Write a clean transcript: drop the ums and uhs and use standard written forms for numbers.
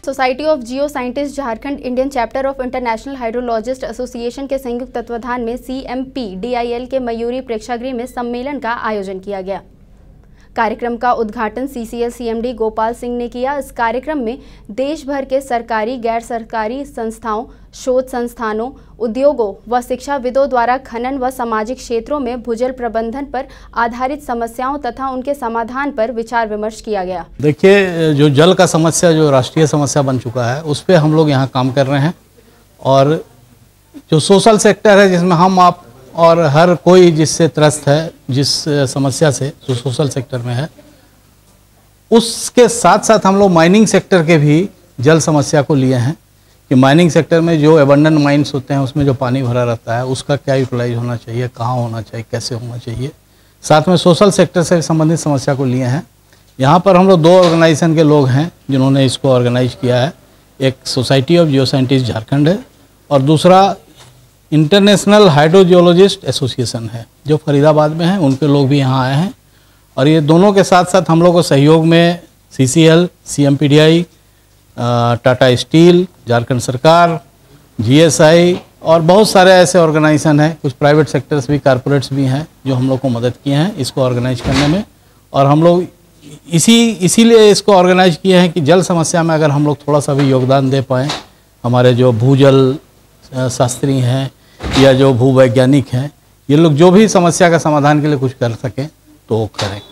Society of geo scientist Jharkhand Indian chapter of international hydrologist association के संयुक्त तत्वाधान में CMP-DIL के मयूरी प्रेक्षागृह में सम्मेलन का आयोजन किया गया। कार्यक्रम का उद्घाटन CCL CMD गोपाल सिंह ने किया। इस कार्यक्रम में देश भर के सरकारी, गैर सरकारी संस्थाओं, शोध संस्थानों, उद्योगों व शिक्षाविदों द्वारा खनन व सामाजिक क्षेत्रों में भूजल प्रबंधन पर आधारित समस्याओं तथा उनके समाधान पर विचार विमर्श किया गया। देखिए, जो जल का समस्या जो राष्ट्रीय समस्या बन चुका है, उस पर हम लोग यहाँ काम कर रहे हैं। और जो सोशल सेक्टर है, जिसमें हम आप और हर कोई जिससे त्रस्त है, जिस समस्या से जो सोशल सेक्टर में है, उसके साथ साथ हम लोग माइनिंग सेक्टर के भी जल समस्या को लिए हैं कि माइनिंग सेक्टर में जो एबंडन माइंस होते हैं, उसमें जो पानी भरा रहता है, उसका क्या यूटिलाइज होना चाहिए, कहाँ होना चाहिए, कैसे होना चाहिए। साथ में सोशल सेक्टर से संबंधित समस्या को लिए हैं। यहाँ पर हम लोग 2 ऑर्गेनाइजेशन के लोग हैं जिन्होंने इसको ऑर्गेनाइज किया है। एक society of geo scientist Jharkhand है और दूसरा इंटरनेशनल हाइड्रोजियोलॉजिस्ट एसोसिएशन है जो फरीदाबाद में है। उनके लोग भी यहाँ आए हैं और ये दोनों के साथ साथ हम लोग को सहयोग में CCL, CMP-DI, Tata steel, Jharkhand सरकार, GSI और बहुत सारे ऐसे ऑर्गेनाइजेशन हैं। कुछ प्राइवेट सेक्टर्स भी, कारपोरेट्स भी हैं जो हम लोग को मदद किए हैं इसको ऑर्गेनाइज करने में। और हम लोग इसीलिए इसको ऑर्गेनाइज किए हैं कि जल समस्या में अगर हम लोग थोड़ा सा भी योगदान दे पाएँ, हमारे जो भूजल शास्त्री हैं या जो भूवैज्ञानिक हैं, ये लोग जो भी समस्या का समाधान के लिए कुछ कर सकें तो करें।